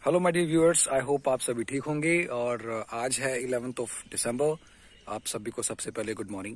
Hello my dear viewers, I hope आप सभी ठीक होंगे। और आज है 11th दिसंबर। आप सभी को सबसे पहले गुड मॉर्निंग।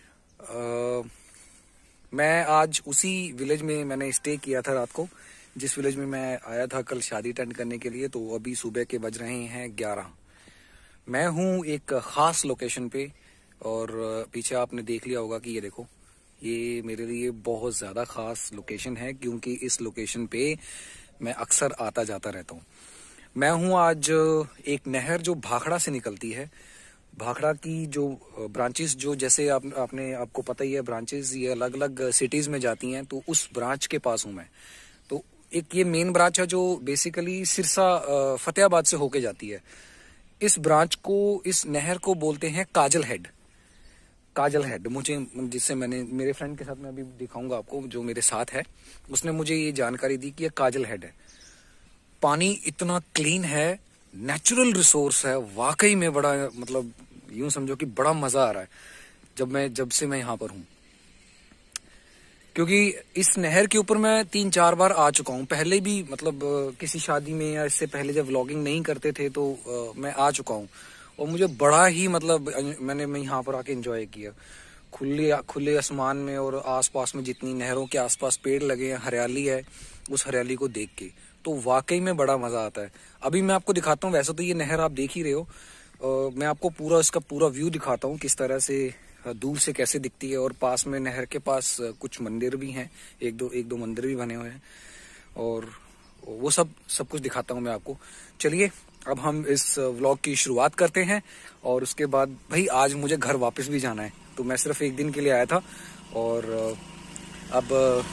मैं आज उसी विलेज में मैंने स्टे किया था रात को, जिस विलेज में मैं आया था कल शादी अटेंड करने के लिए। तो अभी सुबह के बज रहे हैं 11। मैं हूँ एक खास लोकेशन पे, और पीछे आपने देख लिया होगा कि ये देखो, ये मेरे लिए बहुत ज़्यादा खास लोकेशन है, क्योंकि इस लोकेशन पे मैं अक्सर आता जाता रहता हूँ। मैं हूँ आज एक नहर जो भाखड़ा से निकलती है। भाखड़ा की जो ब्रांचेस, जो जैसे आपको पता ही है, ब्रांचेस ये अलग अलग सिटीज में जाती हैं, तो उस ब्रांच के पास हूँ मैं। तो एक ये मेन ब्रांच है जो बेसिकली सिरसा फतेहाबाद से होके जाती है। इस ब्रांच को, इस नहर को बोलते हैं काजल हेड। काजल हेड मुझे, जिससे मैंने मेरे फ्रेंड के साथ मैं अभी दिखाऊंगा आपको, जो मेरे साथ है, उसने मुझे ये जानकारी दी कि ये काजल हेड है। पानी इतना क्लीन है, नेचुरल रिसोर्स है, वाकई में बड़ा, मतलब यूं समझो कि बड़ा मजा आ रहा है जब से मैं यहाँ पर हूँ। क्योंकि इस नहर के ऊपर मैं 3-4 बार आ चुका हूँ पहले भी, मतलब किसी शादी में या इससे पहले जब व्लॉगिंग नहीं करते थे तो मैं आ चुका हूँ। और मुझे बड़ा ही, मतलब मैं यहाँ पर आके एंजॉय किया, खुले आसमान में, और आसपास में जितनी नहरों के आसपास पेड़ लगे हैं, हरियाली है, उस हरियाली को देख के तो वाकई में बड़ा मजा आता है। अभी मैं आपको दिखाता हूँ, वैसे तो ये नहर आप देख ही रहे हो, मैं आपको इसका पूरा व्यू दिखाता हूँ, किस तरह से दूर से कैसे दिखती है। और पास में, नहर के पास कुछ मंदिर भी हैं, एक दो मंदिर भी बने हुए हैं, और वो सब कुछ दिखाता हूँ मैं आपको। चलिए अब हम इस व्लॉग की शुरुआत करते हैं। और उसके बाद भाई आज मुझे घर वापस भी जाना है, तो मैं सिर्फ एक दिन के लिए आया था, और अब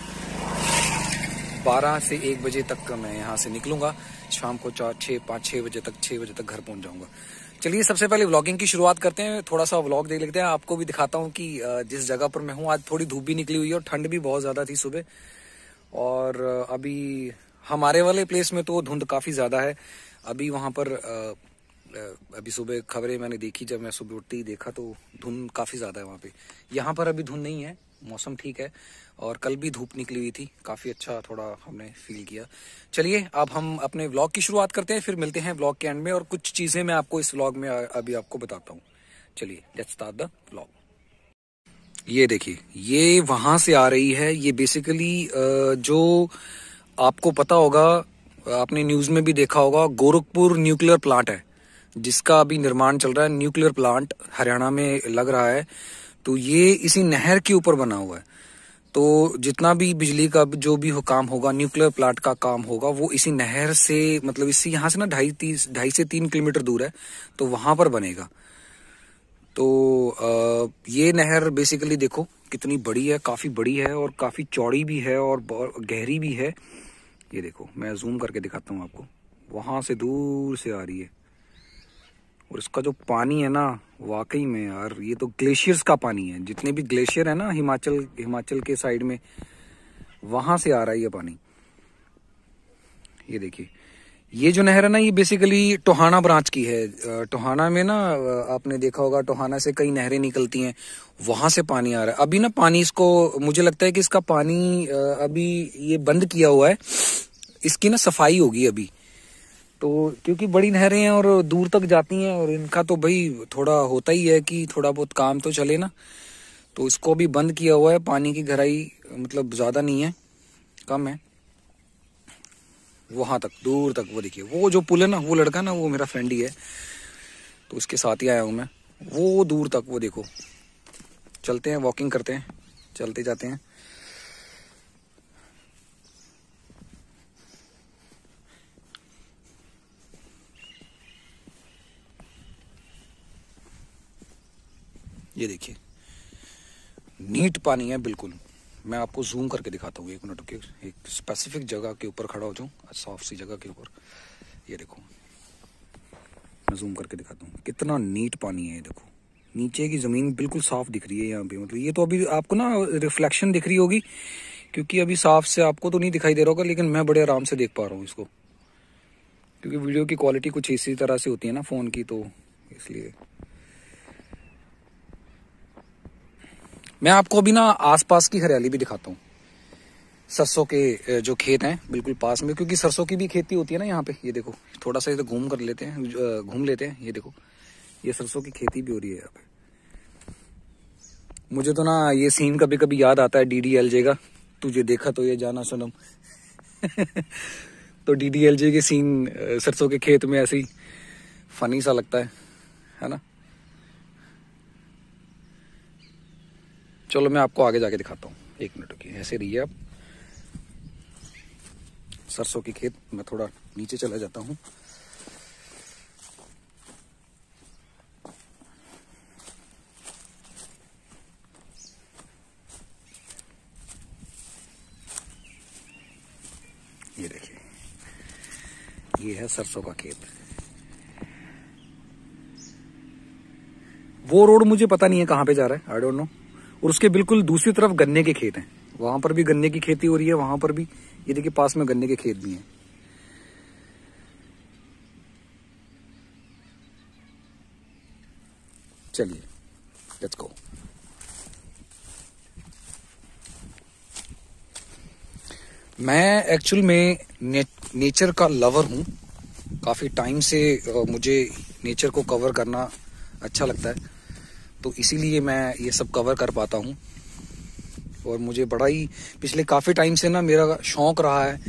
12 से 1 बजे तक मैं यहाँ से निकलूंगा। शाम को 6 बजे तक घर पहुंच जाऊंगा। चलिए सबसे पहले व्लॉगिंग की शुरुआत करते हैं। थोड़ा सा व्लॉग देख लेते हैं, आपको भी दिखाता हूँ कि जिस जगह पर मैं हूँ, आज थोड़ी धूप भी निकली हुई है और ठंड भी बहुत ज्यादा थी सुबह। और अभी हमारे वाले प्लेस में तो धुंध काफी ज्यादा है। अभी वहां पर अभी सुबह खबरें मैंने देखी, जब मैं सुबह उठते ही देखा तो धुंध काफी ज्यादा है वहां पे। यहाँ पर अभी धुंध नहीं है, मौसम ठीक है, और कल भी धूप निकली हुई थी, काफी अच्छा थोड़ा हमने फील किया। चलिए अब हम अपने व्लॉग की शुरुआत करते हैं, फिर मिलते हैं व्लॉग के एंड में, और कुछ चीजें मैं आपको इस व्लॉग में अभी आपको बताता हूँ। चलिए लेट्स स्टार्ट द व्लॉग। ये देखिए, ये वहां से आ रही है, ये बेसिकली जो आपको पता होगा, आपने न्यूज में भी देखा होगा, गोरखपुर न्यूक्लियर प्लांट है जिसका अभी निर्माण चल रहा है। न्यूक्लियर प्लांट हरियाणा में लग रहा है, तो ये इसी नहर के ऊपर बना हुआ है। तो जितना भी बिजली का जो भी काम होगा, न्यूक्लियर प्लांट का काम होगा, वो इसी नहर से, मतलब इसी यहाँ से ना 2.5 से 3 किलोमीटर दूर है, तो वहां पर बनेगा। तो ये नहर बेसिकली देखो कितनी बड़ी है, काफी बड़ी है, और काफी चौड़ी भी है, और गहरी भी है। ये देखो, मैं जूम करके दिखाता हूँ आपको, वहां से दूर से आ रही है। और इसका जो पानी है ना, वाकई में यार, ये तो ग्लेशियर्स का पानी है। जितने भी ग्लेशियर है ना हिमाचल के साइड में, वहां से आ रहा है ये पानी। ये देखिए, ये जो नहर है ना, ये बेसिकली टोहाना ब्रांच की है। टोहाना में ना, आपने देखा होगा, टोहाना से कई नहरें निकलती हैं, वहां से पानी आ रहा है। अभी ना पानी, इसको मुझे लगता है कि इसका पानी अभी ये बंद किया हुआ है, इसकी ना सफाई होगी अभी। तो क्योंकि बड़ी नहरें हैं और दूर तक जाती हैं, और इनका तो भाई थोड़ा होता ही है कि थोड़ा बहुत काम तो चले ना, तो इसको अभी बंद किया हुआ है। पानी की गहराई मतलब ज्यादा नहीं है, कम है, वहां तक, दूर तक। वो देखिए, वो जो पुल है ना, वो लड़का ना, वो मेरा फ्रेंड ही है, तो उसके साथ ही आया हूं मैं। वो दूर तक, वो देखो। चलते हैं, वॉकिंग करते हैं, चलते जाते हैं। ये देखिए, नीट पानी है बिल्कुल। मैं आपको जूम करके दिखाता हूँ, 1 मिनट के, एक स्पेसिफिक जगह के ऊपर खड़ा हो जाऊं, साफ सी जगह के ऊपर। ये देखो, मैं जूम करके दिखाता हूँ, कितना नीट पानी है। ये देखो, नीचे की जमीन बिल्कुल साफ दिख रही है यहाँ पे। मतलब ये तो अभी आपको ना रिफ्लेक्शन दिख रही होगी, क्योंकि अभी साफ से आपको तो नहीं दिखाई दे रहा होगा, लेकिन मैं बड़े आराम से देख पा रहा हूँ इसको, क्योंकि वीडियो की क्वालिटी कुछ इसी तरह से होती है ना फोन की, तो इसलिए। मैं आपको अभी ना आसपास की हरियाली भी दिखाता हूँ। सरसों के जो खेत हैं बिल्कुल पास में, क्योंकि सरसों की भी खेती होती है ना यहाँ पे। ये देखो थोड़ा सा इधर घूम कर लेते हैं, घूम लेते हैं। ये देखो ये सरसों की खेती भी हो रही है यहाँ पे। मुझे तो ना ये सीन कभी कभी याद आता है DDLJ का, तुझे देखा तो ये जाना सनम। तो DDLJ के सीन सरसों के खेत में ऐसे ही फनी सा लगता है ना। चलो मैं आपको आगे जाके दिखाता हूँ, 1 मिनट की ऐसे रहिए आप। सरसों की खेत, मैं थोड़ा नीचे चला जाता हूँ। ये देखिए ये है सरसों का खेत। वो रोड मुझे पता नहीं है कहाँ पे जा रहा है, आई डोंट नो। और उसके बिल्कुल दूसरी तरफ गन्ने के खेत हैं, वहां पर भी गन्ने की खेती हो रही है, वहां पर भी ये देखिए पास में गन्ने के खेत भी हैं। चलिए लेट्स गो। मैं एक्चुअल में नेचर का लवर हूँ। काफी टाइम से मुझे नेचर को कवर करना अच्छा लगता है, तो इसीलिए मैं ये सब कवर कर पाता हूँ। और मुझे बड़ा ही पिछले काफी टाइम से ना मेरा शौक रहा है।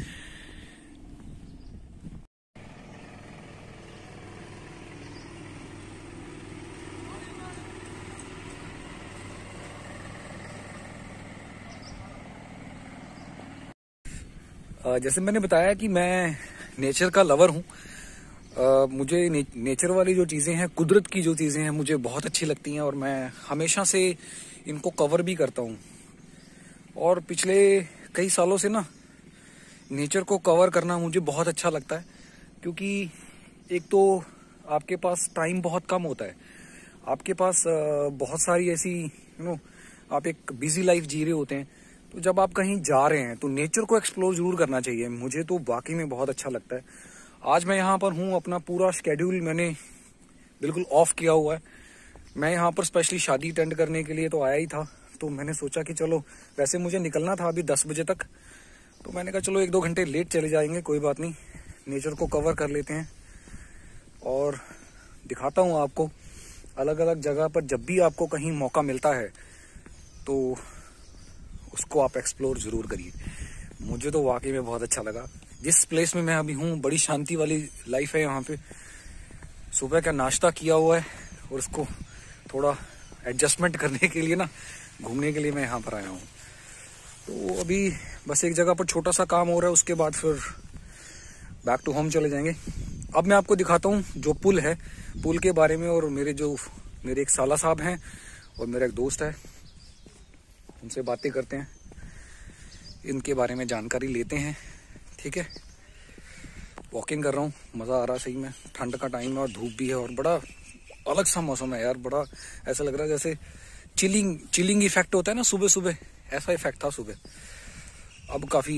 जैसे मैंने बताया कि मैं नेचर का लवर हूँ। मुझे नेचर वाली जो चीजें हैं, कुदरत की जो चीजें हैं, मुझे बहुत अच्छी लगती हैं और मैं हमेशा से इनको कवर भी करता हूँ। और पिछले कई सालों से ना नेचर को कवर करना मुझे बहुत अच्छा लगता है, क्योंकि एक तो आपके पास टाइम बहुत कम होता है, आपके पास बहुत सारी ऐसी आप एक बिजी लाइफ जी रहे होते हैं। तो जब आप कहीं जा रहे हैं तो नेचर को एक्सप्लोर जरूर करना चाहिए। मुझे तो वाकई में बहुत अच्छा लगता है। आज मैं यहाँ पर हूँ, अपना पूरा शेड्यूल मैंने बिल्कुल ऑफ किया हुआ है। मैं यहाँ पर स्पेशली शादी अटेंड करने के लिए तो आया ही था, तो मैंने सोचा कि चलो, वैसे मुझे निकलना था अभी 10 बजे तक, तो मैंने कहा चलो 1-2 घंटे लेट चले जाएंगे, कोई बात नहीं, नेचर को कवर कर लेते हैं। और दिखाता हूँ आपको अलग अलग जगह पर। जब भी आपको कहीं मौका मिलता है तो उसको आप एक्सप्लोर जरूर करिए। मुझे तो वाकई में बहुत अच्छा लगा। जिस प्लेस में मैं अभी हूँ, बड़ी शांति वाली लाइफ है यहाँ पे। सुबह का नाश्ता किया हुआ है और उसको थोड़ा एडजस्टमेंट करने के लिए ना, घूमने के लिए मैं यहाँ पर आया हूँ। तो अभी बस एक जगह पर छोटा सा काम हो रहा है, उसके बाद फिर बैक टू होम चले जाएंगे। अब मैं आपको दिखाता हूँ जो पुल है, पुल के बारे में। और मेरे एक साला साहब हैं और मेरा एक दोस्त है, उनसे बातें करते हैं, इनके बारे में जानकारी लेते हैं। ठीक है, वॉकिंग कर रहा हूँ, मज़ा आ रहा है सही में। ठंड का टाइम है और धूप भी है और बड़ा अलग सा मौसम है यार। बड़ा ऐसा लग रहा है जैसे चिलिंग इफेक्ट होता है ना सुबह सुबह, ऐसा इफेक्ट था सुबह। अब काफ़ी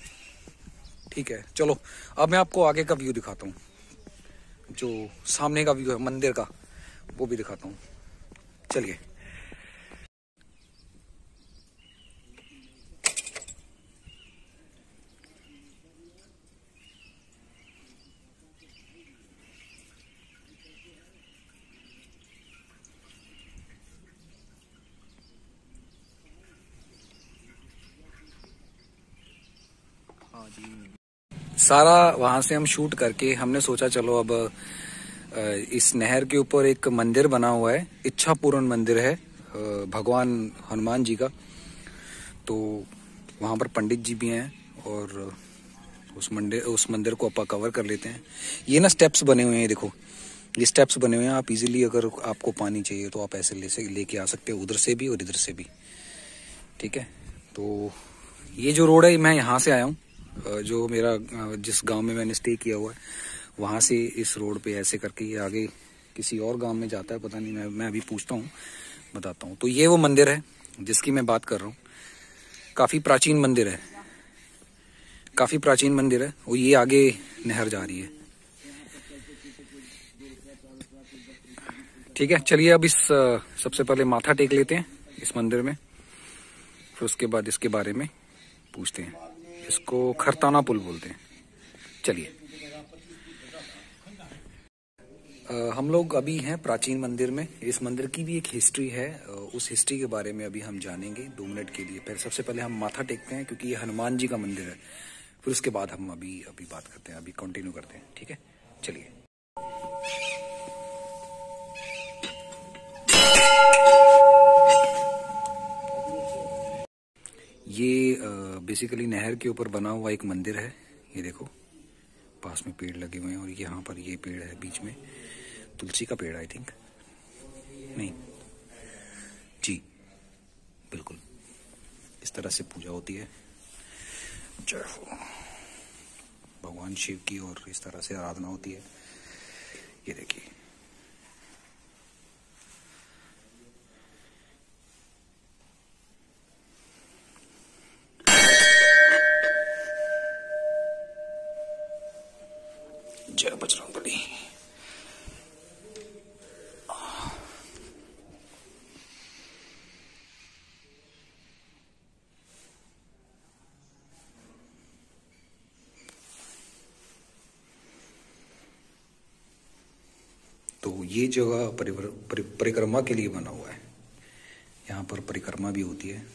ठीक है। चलो अब मैं आपको आगे का व्यू दिखाता हूँ, जो सामने का व्यू है मंदिर का, वो भी दिखाता हूँ। चलिए। सारा वहां से हम शूट करके हमने सोचा चलो अब इस नहर के ऊपर एक मंदिर बना हुआ है, इच्छा पूर्ण मंदिर है भगवान हनुमान जी का। तो वहां पर पंडित जी भी हैं और उस मंदिर को अपन कवर कर लेते हैं। ये ना स्टेप्स बने हुए हैं, देखो ये स्टेप्स बने हुए हैं। आप इजीली अगर आपको पानी चाहिए तो आप ऐसे लेके आ सकते हो, उधर से भी और इधर से भी। ठीक है, तो ये जो रोड है, मैं यहाँ से आया हूँ, जो मेरा जिस गांव में मैंने स्टे किया हुआ है वहां से इस रोड पे ऐसे करके ये आगे किसी और गांव में जाता है, पता नहीं, मैं अभी पूछता हूँ, बताता हूँ। तो ये वो मंदिर है जिसकी मैं बात कर रहा हूँ। काफी प्राचीन मंदिर है, काफी प्राचीन मंदिर है। और ये आगे नहर जा रही है। ठीक है, चलिए अब इस सबसे पहले माथा टेक लेते हैं इस मंदिर में, फिर उसके बाद इसके बारे में पूछते हैं। इसको खरताना पुल बोलते हैं। चलिए, हम लोग अभी हैं प्राचीन मंदिर में। इस मंदिर की भी एक हिस्ट्री है, उस हिस्ट्री के बारे में अभी हम जानेंगे 2 मिनट के लिए। फिर सबसे पहले हम माथा टेकते हैं क्योंकि ये हनुमान जी का मंदिर है। फिर उसके बाद हम अभी बात करते हैं, अभी कंटिन्यू करते हैं। ठीक है, चलिए। ये बेसिकली नहर के ऊपर बना हुआ एक मंदिर है। ये देखो, पास में पेड़ लगे हुए हैं और यहाँ पर ये पेड़ है बीच में, तुलसी का पेड़ आई थिंक, नहीं जी बिल्कुल। इस तरह से पूजा होती है। जय हो भगवान शिव की, और इस तरह से आराधना होती है। ये देखिए, जय बजरंगबली। तो ये जगह परिक्रमा के लिए बना हुआ है। यहाँ पर परिक्रमा भी होती है।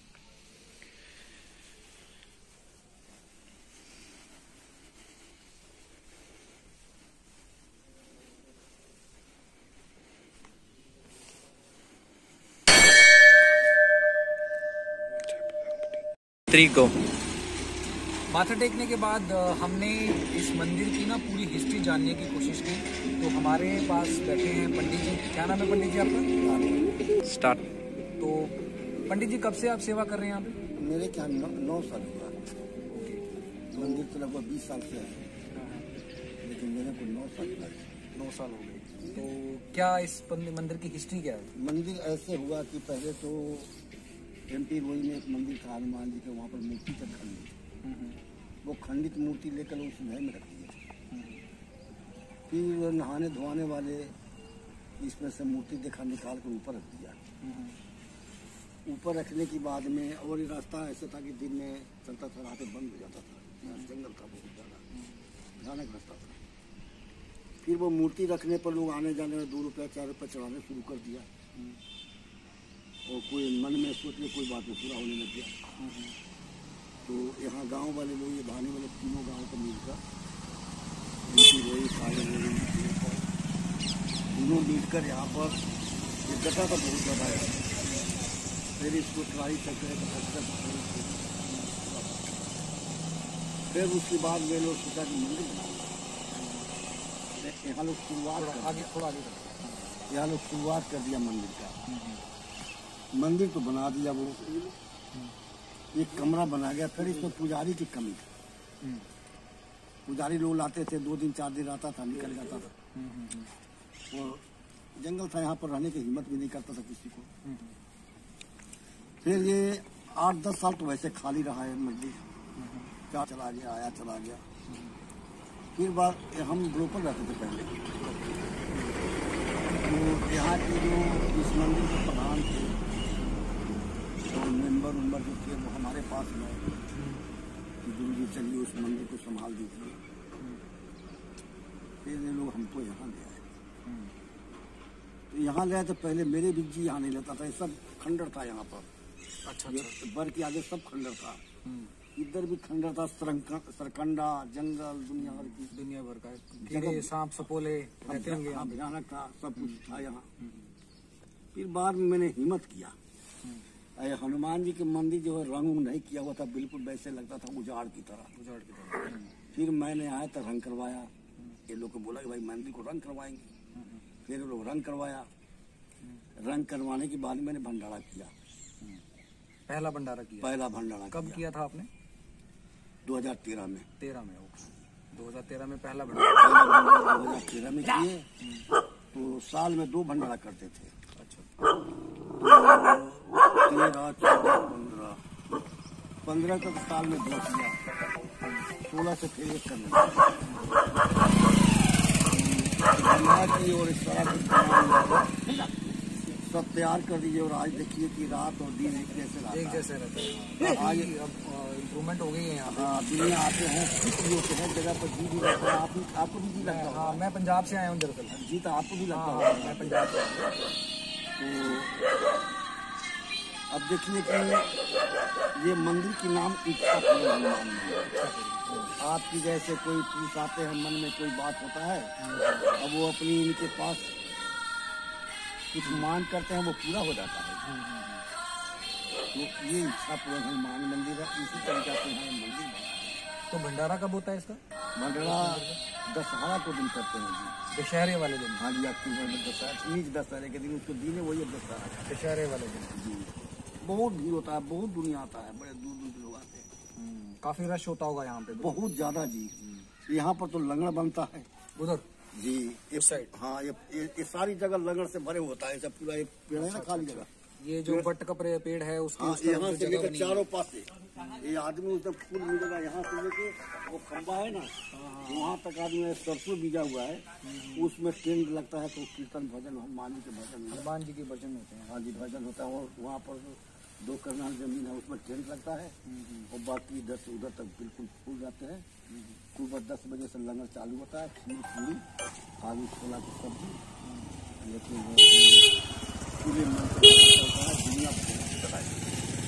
को माथा टेकने के बाद हमने इस मंदिर की ना पूरी हिस्ट्री जानने की कोशिश की। तो हमारे पास बैठे हैं पंडित जी। क्या नाम है पंडित जी आपका? स्टार्ट। तो पंडित जी, कब से आप सेवा कर रहे हैं यहाँ पे? मेरे क्या 9 साल हुआ। मंदिर तो लगभग 20 साल से है, लेकिन मेरे को 9 साल लगे। 9 साल हो गए। तो क्या इस मंदिर की हिस्ट्री क्या है? मंदिर ऐसे हुआ कि पहले तो MP रोई में एक मंदिर था हनुमान जी के, वहाँ पर मूर्ति तक खंडित, वो खंडित मूर्ति लेकर उस नहर में रख दिए। फिर नहाने धोने वाले इसमें से मूर्ति देखा, निकाल कर ऊपर रख दिया। ऊपर रखने के बाद में, और ये रास्ता ऐसा था कि दिन में चलता था, रात में बंद हो जाता था। जंगल था बहुत ज़्यादा, भयानक रास्ता था। फिर वो मूर्ति रखने पर लोग आने जाने में 2 रुपया 4 रुपया चढ़ाने शुरू कर दिया। और कोई मन में सोच के कोई बात पूरा होने लग गया। तो यहाँ गांव वाले लोग, ये भाने वाले तीनों गांव को मिलकर, तीनों मिलकर यहाँ पर ये गड्ढा का बहुत ज़्यादा है। फिर इसको ट्राई करके फिर उसके बाद वे लोग सोचा कि मंदिर बनाओ। यहाँ लोग शुरुआत यहाँ लोग शुरुआत कर दिया मंदिर का। मंदिर तो बना दिया, वो एक कमरा बना गया। फिर इसमें पुजारी की कमी थी। पुजारी लोग लाते थे, 2 दिन 4 दिन आता था, निकल जाता था। और जंगल था, यहाँ पर रहने की हिम्मत भी नहीं करता था किसी को। फिर ये 8-10 साल तो वैसे खाली रहा है मंदिर। क्या चला गया, आया चला गया। फिर बात, हम ग्लोबल रहते थे पहले। तो यहाँ के जो इस मंदिर के प्रधान थे, और मेंबर जो थे, वो हमारे पास में कि गुरु जी चलिए उस मंदिर को संभाल दीजिए। फिर ये लोग हमको यहाँ ले आए। तो यहाँ ले आए तो पहले मेरे भी जी यहाँ नहीं लेता था, ये सब खंडर था यहाँ पर। अच्छा। बर के आगे सब खंडर था। इधर भी खंडर था, सरकंडा, जंगल, दुनिया भर का सांप सपोले रहते होंगे। भयानक था, सब कुछ था यहाँ। फिर बाद में मैंने हिम्मत किया। हनुमान जी के मंदिर जो है रंग नहीं किया हुआ था, बिल्कुल वैसे लगता था उजाड़ की तरह। फिर मैंने आया तो रंग करवाया। ये लोग को बोला कि भाई मंदिर को रंग करवाएंगे। फिर लोग रंग करवाया। रंग करवाने के बाद मैंने भंडारा किया। पहला भंडारा किया? पहला भंडारा। कब किया था आपने? 2013 में। 2013 में पहला भंडारा 2013 में किए। तो साल में 2 भंडारा करते थे। अच्छा। 13, 14, 15 तक साल में 2 किया। 16 से फिर 1 करने की, और इस तरह सब तैयार कर दीजिए। और आज देखिए कि रात और दिन एक जैसे एक रहता जैसे रहते हैं। आज अब इम्प्रूवमेंट हो गई है यहाँ है। पे। हाँ, दुनिया आते हैं, खुश भी होते हैं, जगह पर जी भी लगता है। आपको भी जी लगता हाँ, होगा। मैं पंजाब से आया हूँ दरअसल। जी तो आपको भी लगता हाँ, होगा। मैं पंजाब से आया हूँ। तो अब देखिए कि ये मंदिर के नाम इच्छा पूर्ण हनुमान मंदिर है। आपकी जैसे कोई पूछ आते हैं, मन में कोई बात होता है, अब वो अपनी इनके पास कुछ मान करते हैं, वो पूरा हो जाता है। तो ये इच्छा पूर्ण हनुमान मंदिर है। इसी तरीके से यहाँ मंदिर है। तो भंडारा कब होता है इसका? मंडला दशहरा को दिन करते हैं जी। दशहरे वाले दिन। हाँ जी, अक्टूबर में दशहरा, नीच दशहरे के दिन उसको दिन है, वही है दशहरा। दशहरे वाले दिन जी, बहुत भीड़ होता है, बहुत दुनिया आता है, बड़े दूर दूर के लोग आते हैं। काफी रश होता होगा यहाँ पे तो। बहुत ज्यादा जी। यहाँ पर तो लंगर बनता है उधर जी, इस साइड। हाँ, ये सारी जगह लंगर से भरे होता है। सब पूरा एक पेड़ है ना, खाली जगह। ये जो बट का पेड़ है उसकी हाँ, उस तरफ यहाँ जो से जगह लेकर बनी है। चारों पास से ये आदमी उसमें फूल मिलेगा। यहाँ से लेके वो खंबा है ना, वहाँ तक आदमी सरसों बीजा हुआ है, उसमें टेंट लगता है। तो कीर्तन भजन हनुमान जी के भजन, हनुमान जी के भजन होते हैं। हाँ जी, भजन होता है। और वहाँ पर 2 करनाल जमीन है, उसमें टेंट लगता है। और बाकी इधर से उधर तक बिल्कुल फूल जाते हैं। सुबह 10 बजे से लंगर चालू होता है। खीर पूरी, आलू छोला की सब्जी, लेकिन पूरे मन से चलता है। दुनिया बताए।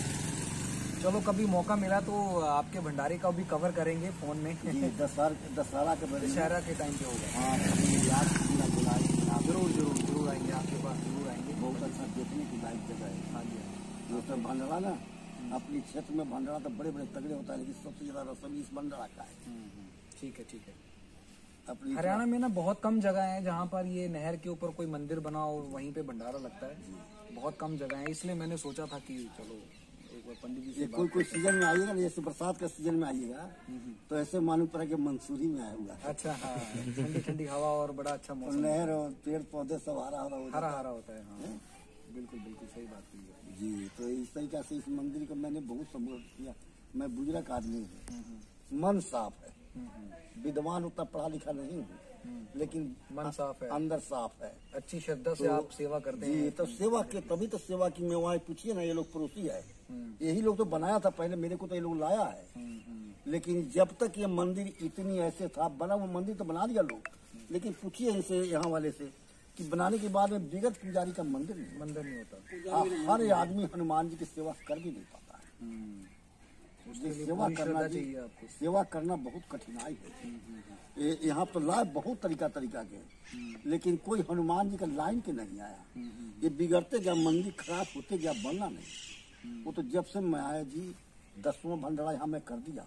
चलो कभी मौका मिला तो आपके भंडारे का भी कवर करेंगे फोन में। जी, दशहरा के बारे में। दशहरा के टाइम पे होगा। हाँ, कभी याद पूरा बुलाएंगे आप। जरूर जरूर जरूर आएंगे, आपके पास जरूर आएंगे। बहुत अच्छा देखने की लायक जगह है। हाँ जी। जो सब भंडारा ना, अपनी क्षेत्र में भंडारा तो बड़े बड़े तगड़े होता है, लेकिन सबसे ज्यादा रसम इस भंडारा का है। ठीक है ठीक है। अपनी हरियाणा में ना बहुत कम जगह है जहाँ पर ये नहर के ऊपर कोई मंदिर बना और वहीं पे भंडारा लगता है। बहुत कम जगह है, इसलिए मैंने सोचा था कि चलो एक बार पंडित जी से ये कोई सीजन में आइएगा ना, जैसे बरसात का सीजन में आइएगा तो ऐसे मालूम पड़ा कि मंसूरी में आया हुआ है। अच्छा, हाँ, ठंडी ठंडी हवा और बड़ा अच्छा और मौसम। नहर और पेड़ पौधे सब हरा हरा हो हरा जाता है। हरा होता है। हाँ, बिल्कुल बिल्कुल सही बात की है। जी, तो इस तरीके से इस मंदिर को मैंने बहुत संबोधित किया। मैं बुजुर्ग आदमी हूँ, मन साफ है, विद्वान उतना पढ़ा लिखा नहीं हूँ, लेकिन मन साफ है, अंदर साफ है। अच्छी श्रद्धा से आप सेवा करते जी, हैं। तो सेवा के तभी तो सेवा की। मैं वहाँ पूछिए ना, ये लोग पड़ोसी है, यही लोग तो बनाया था पहले, मेरे को तो ये लोग लाया है। लेकिन जब तक ये मंदिर इतनी ऐसे था बना, वो मंदिर तो बना दिया लोग, लेकिन पूछिए इनसे, यहाँ वाले से, कि बनाने के बाद में विगत पुजारी का मंदिर नहीं। मंदिर नहीं होता। हर आदमी हनुमान जी की सेवा कर भी नहीं पाता है। उसके लिए सेवा पूरी करना श्रद्धा जी, चाहिए आपको। सेवा करना बहुत कठिनाई है। यहाँ तो लाइन बहुत तरीका के, लेकिन कोई हनुमान जी का लाइन के नहीं आया। ये बिगड़ते गया, मंदिर खराब होते गया, बनना नहीं। वो तो जब से मैं आया जी, 10वां भंडारा यहाँ मैं कर दिया।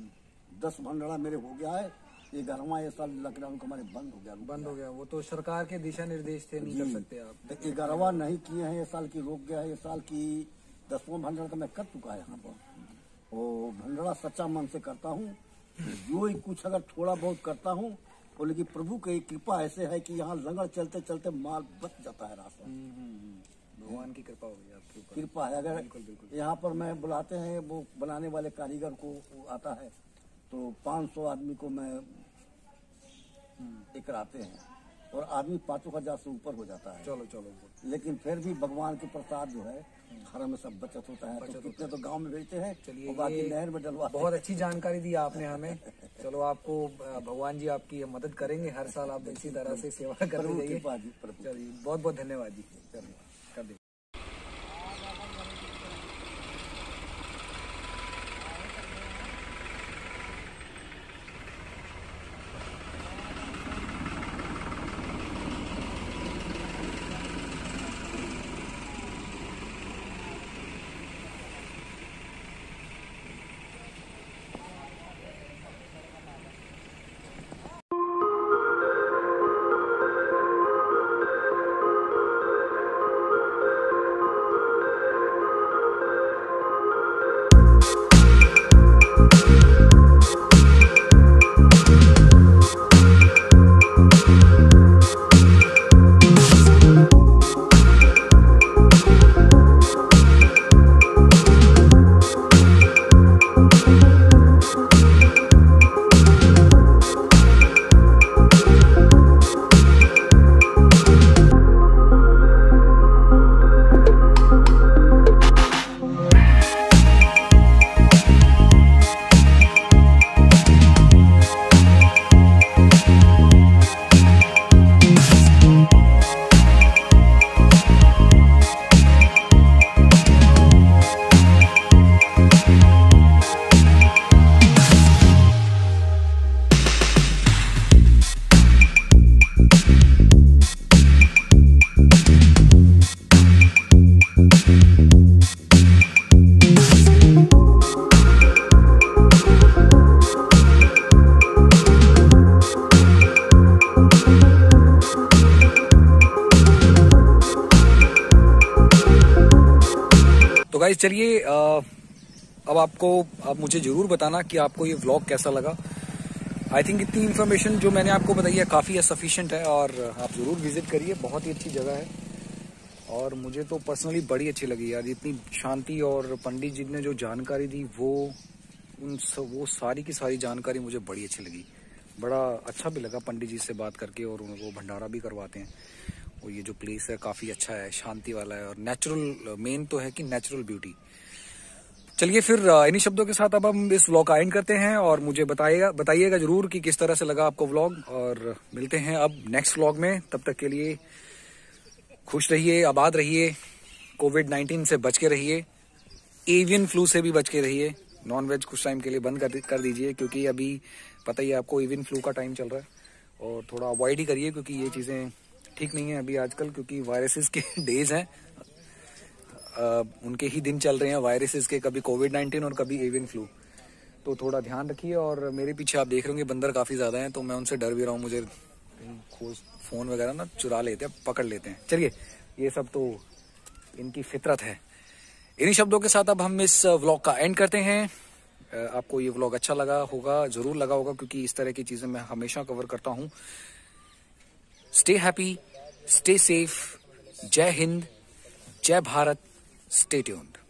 10 भंडारा मेरे हो गया है। 11वां ये साल लॉकडाउन का हमारे बंद हो गया। वो तो सरकार के दिशा निर्देश थे, नहीं कर सकते आप। तो 11वां नहीं किए हैं, ये साल की रोक गया है। ये साल की 10वां भंडारा का मैं कर चुका है यहाँ पर। और भंडारा सच्चा मन से करता हूँ। जो ही कुछ अगर थोड़ा बहुत करता हूँ, और लेकिन प्रभु की कृपा ऐसे है कि यहाँ लंगर चलते चलते माल बच जाता है राशन। भगवान की कृपा हो गई आपके ऊपर। कृपा है। अगर यहाँ पर मैं बुलाते हैं, वो बनाने वाले कारीगर को आता है, तो 500 आदमी को मैं कराते हैं, और आदमी 5,000 से ऊपर हो जाता है। चलो लेकिन फिर भी भगवान के प्रसाद जो है, हर में सब बचत होता है। तो कितने तो गांव में भेजते हैं, चलिए, और बाकी नहर में डलवाते हैं। बहुत अच्छी जानकारी दी आपने हमें। चलो, आपको भगवान जी आपकी मदद करेंगे। हर साल आप इसी तरह से सेवा करते जाइए। चलिए, बहुत बहुत धन्यवाद जी। चलिए, कर दीजिए। गाइस चलिए अब आप मुझे जरूर बताना कि आपको ये व्लॉग कैसा लगा। आई थिंक इतनी इन्फॉर्मेशन जो मैंने आपको बताई है काफ़ी सफिशिएंट है, और आप ज़रूर विजिट करिए, बहुत ही अच्छी जगह है और मुझे तो पर्सनली बड़ी अच्छी लगी यार। इतनी शांति और पंडित जी ने जो जानकारी दी वो सारी की सारी जानकारी मुझे बड़ी अच्छी लगी। बड़ा अच्छा भी लगा पंडित जी से बात करके, और वो भंडारा भी करवाते हैं। और ये जो प्लेस है काफ़ी अच्छा है, शांति वाला है और नेचुरल, मेन तो है कि नेचुरल ब्यूटी। चलिए फिर इन्हीं शब्दों के साथ अब हम इस व्लॉग का एंड करते हैं, और मुझे बताइएगा जरूर कि किस तरह से लगा आपको व्लॉग, और मिलते हैं अब नेक्स्ट व्लॉग में। तब तक के लिए खुश रहिए, आबाद रहिए, कोविड-19 से बच के रहिए, एवियन फ्लू से भी बच के रहिए। नॉनवेज कुछ टाइम के लिए बंद कर दीजिए, क्योंकि अभी पता ही है आपको एवियन फ्लू का टाइम चल रहा है, और थोड़ा अवॉइड ही करिए क्योंकि ये चीज़ें ठीक नहीं है अभी आजकल, क्योंकि वायरसेस के डेज हैं, उनके ही दिन चल रहे हैं वायरसेस के, कभी कोविड-19 और कभी एवियन फ्लू। तो थोड़ा ध्यान रखिए। और मेरे पीछे आप देख रहे होंगे बंदर काफ़ी ज़्यादा हैं, तो मैं उनसे डर भी रहा हूँ, मुझे फ़ोन वगैरह ना चुरा लेते हैं, पकड़ लेते हैं। चलिए ये सब तो इनकी फितरत है। इन्हीं शब्दों के साथ अब हम इस व्लॉग का एंड करते हैं। आपको ये व्लॉग अच्छा लगा होगा, जरूर लगा होगा, क्योंकि इस तरह की चीज़ें मैं हमेशा कवर करता हूँ। स्टे हैप्पी, स्टे सेफ, जय हिंद, जय भारत, स्टे ट्यून्ड।